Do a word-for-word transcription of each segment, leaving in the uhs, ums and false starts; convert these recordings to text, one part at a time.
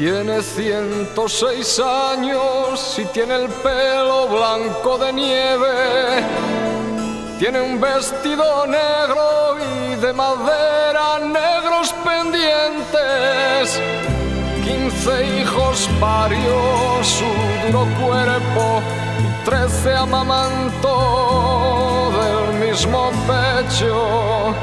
Tiene ciento seis años y tiene el pelo blanco de nieve. Tiene un vestido negro y de madera negros pendientes. Quince hijos parió su duro cuerpo y trece amamantó del mismo pecho.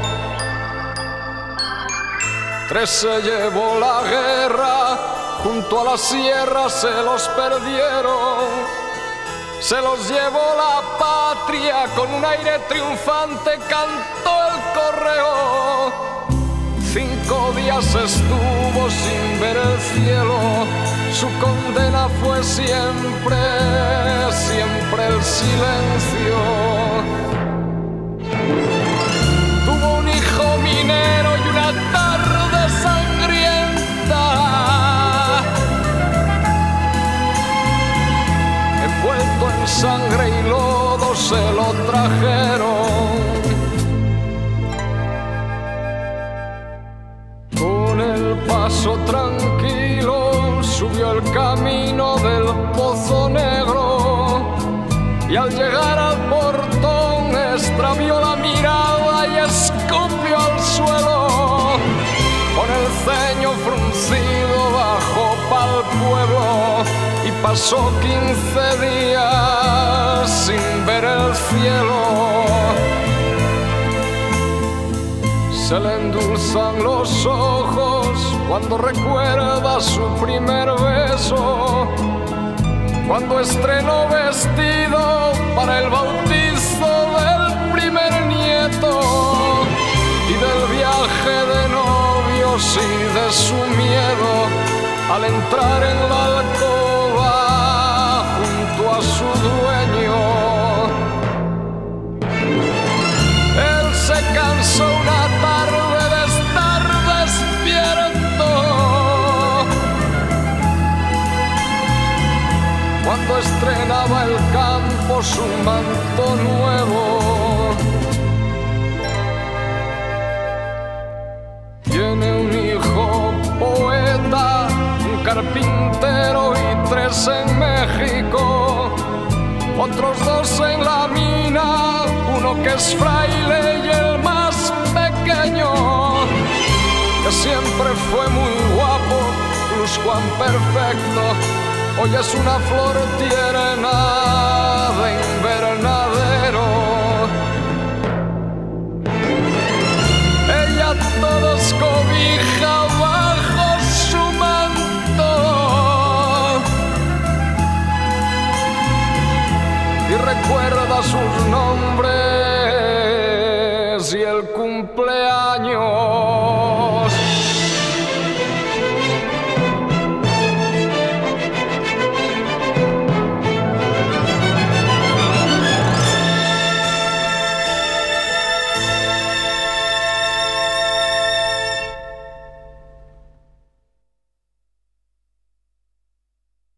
Tres se llevó la guerra, junto a la sierra se los perdieron. Se los llevó la patria, con un aire triunfante cantó el correo. Cinco días estuvo sin ver el cielo, su condena fue siempre, siempre el silencio. Tuvo un hijo minero y una tarde sangrienta, envuelto en sangre y lodo se lo trajeron. Con el paso tranquilo subió el camino del Pozo Negro y al llegar al portón extravió la mirada y escupió al suelo. Con el ceño fruncido bajó pa'l pueblo y pasó quince días sin ver el cielo. Se le endulzan los ojos cuando recuerda su primer beso, cuando estrenó vestido para el bautizo del primer nieto, y del viaje de novios y de su miedo al entrar en la alcoba junto a su dueño. Él se cansó una tarde de estar despierto, cuando estrenaba el campo su manto nuevo. Tiene un hijo poeta, un carpintero y tres en México, otros dos en la mina, uno que es fraile y el más pequeño, que siempre fue muy guapo, Plus Juan perfecto, hoy es una flor tierna de invernadero. Ella todos cobija bajo su manto y recuerda sus nombres y el cumpleaños.